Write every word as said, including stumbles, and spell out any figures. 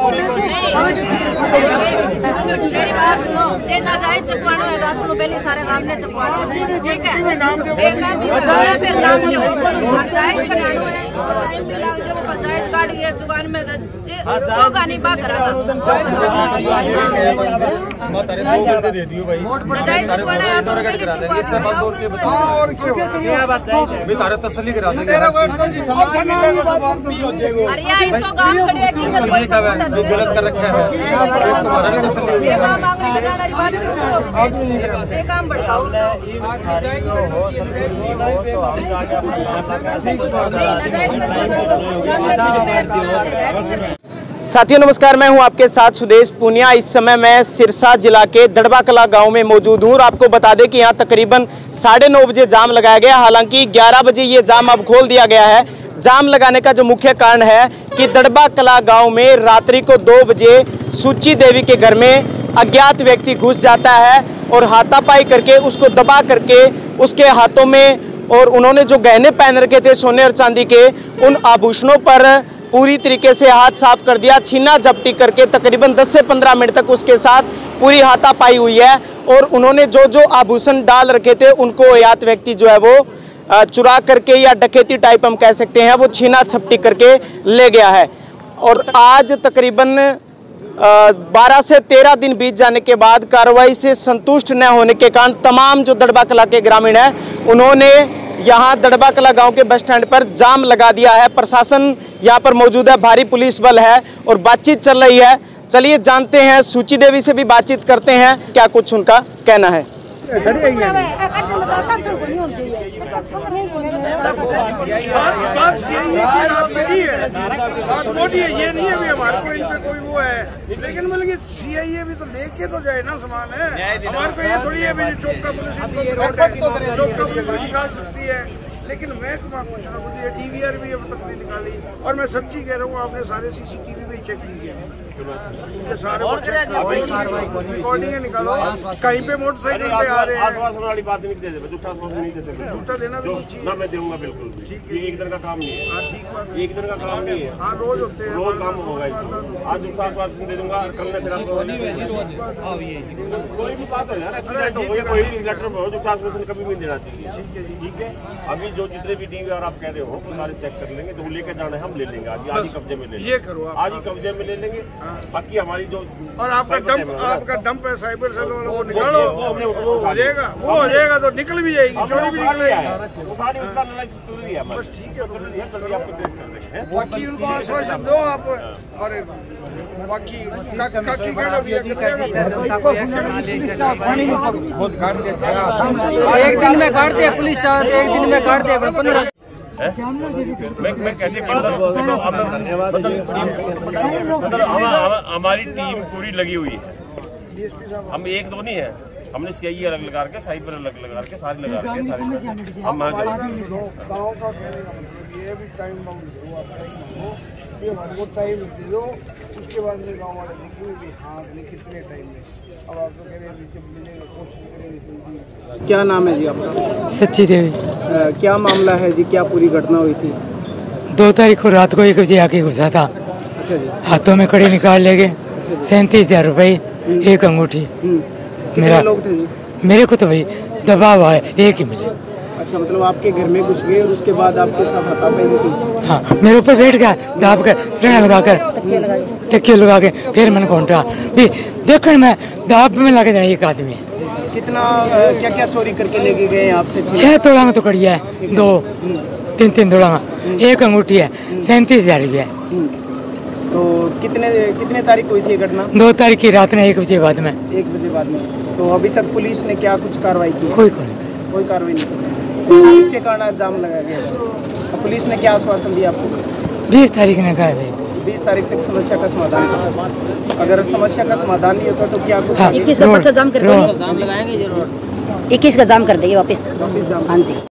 मेरी बात सुनो, देना जाए चकवाना है रात को पहले सारे काम में चकवा ठीक है। एक काम भी बताया फिर नाम नहीं और जायज बनाना है और टाइम भी लग जाए ऊपर जायज गाड़ी है चुकान में होगा नहीं बा करा दे दियो भाई जायज चकवाना है तो पहले चकवा और भी तारे तसल्ली करा देंगे। अरे यार तो गांव खड़े है कि कोई जो गलत कर रखा है ये काम आगे लगाना री बात ये काम भड़काओ साथियों नमस्कार, मैं हूं आपके साथ सुदेश पुनिया। इस समय मैं सिरसा जिला के दड़बा कला गांव में मौजूद हूं और आपको बता दें कि यहां तकरीबन साढ़े नौ बजे जाम लगाया गया। हालांकि ग्यारह बजे ये जाम अब खोल दिया गया है। जाम लगाने का जो मुख्य कारण है कि दड़बा कला गांव में रात्रि को दो बजे सुची देवी के घर में अज्ञात व्यक्ति घुस जाता है और हाथापाई करके उसको दबा करके उसके हाथों में और उन्होंने जो गहने पहन रखे थे सोने और चांदी के उन आभूषणों पर पूरी तरीके से हाथ साफ कर दिया। छीना झपटी करके तकरीबन दस से पंद्रह मिनट तक उसके साथ पूरी हाथापाई हुई है और उन्होंने जो जो आभूषण डाल रखे थे उनको अज्ञात व्यक्ति जो है वो चुरा करके या डकैती टाइप हम कह सकते हैं वो छीना झपटी करके ले गया है। और आज तकरीबन बारह से तेरह दिन बीत जाने के बाद कार्रवाई से संतुष्ट न होने के कारण तमाम जो दड़बा कला के ग्रामीण हैं उन्होंने यहाँ दड़बा कला गांव के बस स्टैंड पर जाम लगा दिया है। प्रशासन यहाँ पर मौजूद है, भारी पुलिस बल है और बातचीत चल रही है। चलिए जानते हैं, सुची देवी से भी बातचीत करते हैं, क्या कुछ उनका कहना है। बात बात यही है कि आप नहीं है बात मोटी है, ये नहीं है भी हमारे को इन पे कोई वो है, लेकिन मतलब कि सीआईए भी तो लेके तो जाए ना सामान है। हमारे को ये थोड़ी है भी चौक का पुलिस चौक का पुलिस निकाल सकती है, लेकिन मैं तुम्हारा पूछ रहा हूँ डीवीआर भी अब तक नहीं निकाली और मैं सच्ची कह रहा हूँ आपने सारे सीसीटीवी भी चेक नहीं किया, सारे रिकॉर्डिंग निकालो कहीं पे मोटरसाइकिल पे आ रहे हैं। आश्वासन वाली बात नहीं देते, झूठा आश्वासन नहीं देते, झूठा देना भी ना मैं दूंगा बिल्कुल। ये एक दिन का काम नहीं है, ठीक बात, एक दिन का काम नहीं है, हाँ रोज होते हैं, रोज काम होगा। आज झूठा आश्वासन दे दूंगा, कल मैं फिर कोई भी बात हो यार, एक्सीडेंट हो गया कोई लेटर हो, झूठा आश्वासन कभी भी देना चाहिए। ठीक है, अभी जो जितने भी टीवी और आप कह रहे हो वो सारे चेक कर लेंगे, जो लेके जाना है हम ले लेंगे, आज आज ही कब्जे में ले लेंगे, ये करो आज ही कब्जे में ले लेंगे। बाकी हमारी जो और आपका डंप आपका डंप है साइबर सेल वाला वो निकालो, वो हो जाएगा, वो हो जाएगा तो निकल भी जाएगी, चोरी भी निकलेगी। बस ठीक है, बाकी उनको आश्वासन दो आप और बाकी एक दिन में काटते हैं पुलिस, एक दिन में काटते हैं पंद्रह। मैं मैं कहते मतलब हमारी टीम पूरी लगी हुई है, हम एक दो नहीं है, हमने सीआईए अलग लगा के साइबर अलग लगा के सारे लगा के हम ये भी टाइम वो टाइम दे दो, उसके बाद में गाँव वाले देखेंगे हाँ कितने टाइम में। अब आप तो कह रहे हैं कोशिश करेंगे। क्या नाम है जी आपका? सच्ची देवी। आ, क्या मामला है जी, क्या पूरी घटना हुई थी? दो तारीख को रात को एक बजे आके घुसा था। अच्छा जी। हाथों में कड़े निकाल ले गए, सैंतीस हजार रुपये, एक अंगूठी। मेरा लोग थे जी? मेरे को तो भाई दबाव है, एक ही मिले। अच्छा, मतलब आपके घर में घुस गए और उसके बाद आपके साथ हाथापाई की? हाँ, मेरे ऊपर बैठ गया दाब कर, श्रेणा लगा कर, तकिया लगा के, फिर मैंने घोंटा भी देखने में दाब में लगे जाए। एक आदमी कितना क्या क्या चोरी करके लेके गए आपसे? छह तोड़ा में तो कड़ी है, दो तीन तीन तोड़ा में, एक अंगूठी है, सैंतीस हजार रुपया। तो कितने कितने तारीख हुई थी घटना? दो तारीख की रात में एक बजे बाद में। एक बजे बाद में। तो अभी तक पुलिस ने क्या कुछ कार्रवाई की? कोई कोई कोई कार्रवाई नहीं की। इसके कारण जाम लगाया गया। तो पुलिस ने क्या आश्वासन दिया आपको? बीस तारीख ने कहा भाई बीस तारीख तक समस्या का समाधान होगा। अगर समस्या का समाधान नहीं होता तो क्या कुछ? इक्कीस का पर्चा जाम कर देंगे, इक्कीस का जाम कर देंगे वापस। हाँ जी।